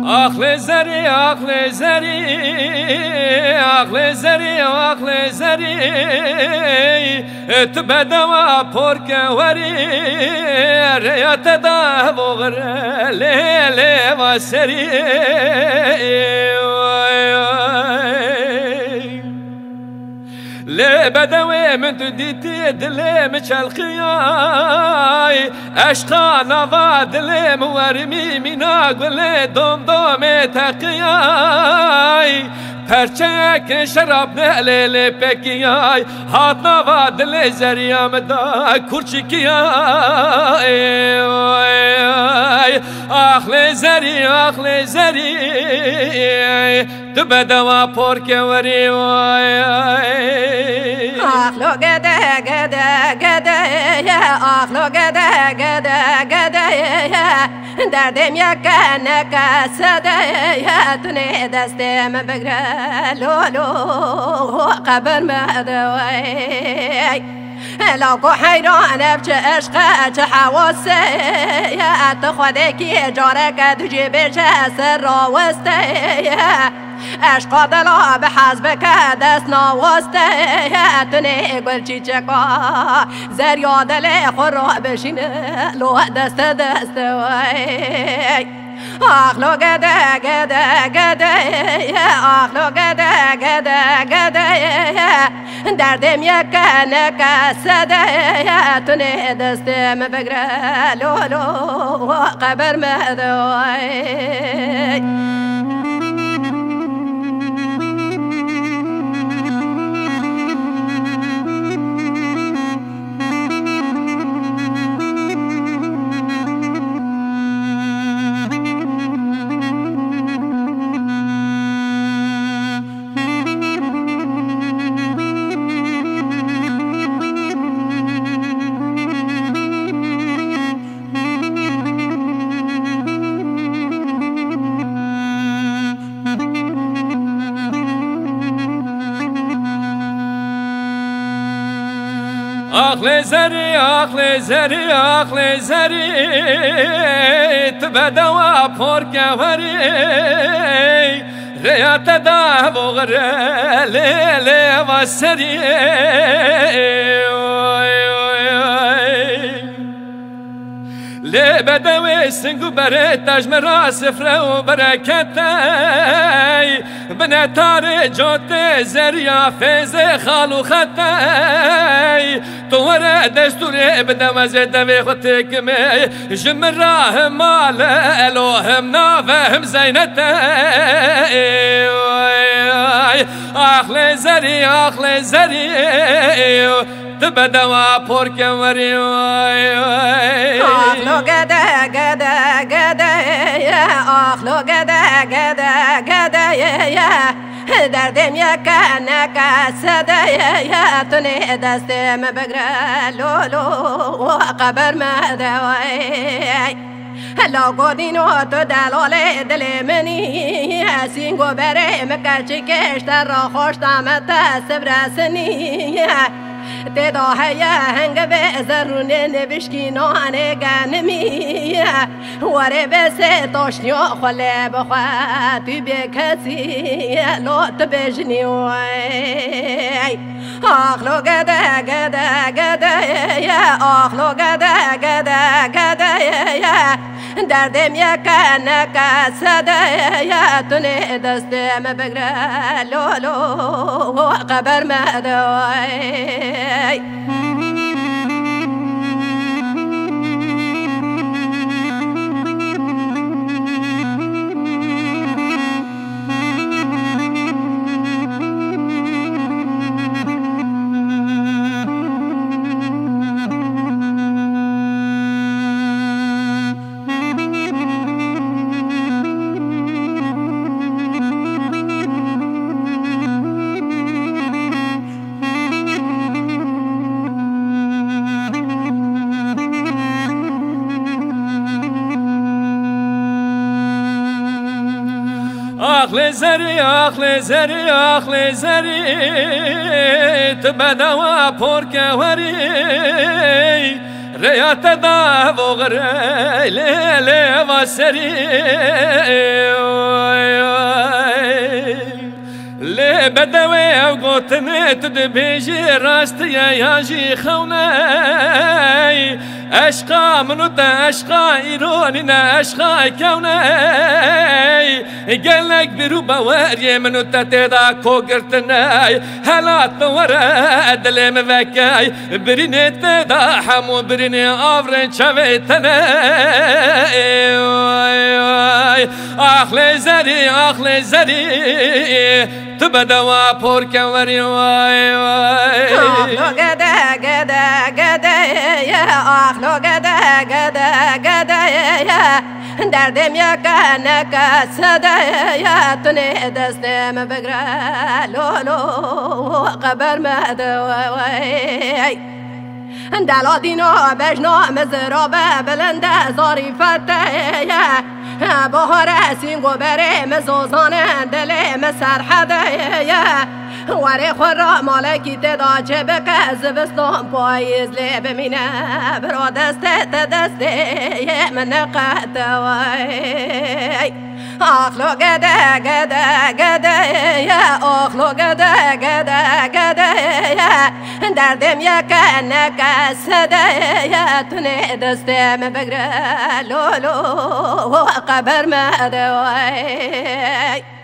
عقل زری عقل زری عقل زری عقل زری تبدوا پرک وری ریات دا بغر لیلی و سری لی بدوی من دیتی دلیم چلقیای عشقا نوا دلیم ورمی مینا گل دوم دوم تقیای پرچک شراب نلیل پکیای هات نوا دل زریم دا کرچکیای آخل زری آخل زری تو بدوا پرک وری آخلو گده گده گده آخلو گده گده گده دردم یکنه کسده تونه دستم بگره لولو قبر مدوی لوکو حیرانه بچه عشقه چه حواسه تو خودکی جاره که تو جیبه چه سر راوسته عشق دلا به حزب که دست نواسته تونه گل چی چکا زریا دل خور را بشینه لو دست دست وی آخلو گده گده گده آخلو گده گده گده دردم یکنه کسده تونه دستم بگره لولو قبر مدوی عقل زری عقل زری عقل زری تبدوا پرک وری ریات دا بغر لیلی و سری لی بدوی سنگو بره تجم را سفره و برکتی بنتار جوت زریا فیز خالو خطی توره دستور بدم زدوی خطک می جم راه مال الوهم نافهم زینتی آخل زری آخل زری تبدوا پرک وری آخلو گده گده گده آخلو گده گده گده دردم یکنه کسده تونه دستم بگره لولو قبر مدوی لو گودینو تو دلال دل منی سینگو بره مکرچی کشتر را خوش دامت سبرسنی تدا هیا هنگ به زرونه نبشکینانه گنمی وره بسه تاشنیا خله بخواه توی به کسی لوت بجنی وی آخلو گده گده گده آخلو گده گده گده دردم یکنه کسده تونه دستم بگره لولو قبر مدوی عقل زری عقل زری عقل زری تبدوا پرک وری ريات دا وغري ليلي وسري لي بدوي وقوتني تدبيجي راستي يا جي خوني أشقى منوتا أشقى إيرونينا أشقى كوني قالك بروبا واري منوتا تدا كوغرتناي هلا طورا دلي مفكاي بريني تدا حمو بريني أفرين شويتناي أخلي زري تبدوا بورك وري واي واي أخلو قدا يا أخلو قدا يا دردم يا كانك سدا يا تني دستم بقرا لولو قبر ما دواي دلو دينو بجنو مزروبة بلند ظريفة يا بهار سینگو بره مزوزانه دل مسر حدایا وری خورا مالکی تدا چه بکه زبستان پاییز لی بمینه برا دسته من قطوای آخلو گده یا آخلو گده یا دردم یکنک سده یا تونه دستم بگره لولو قبر مدوای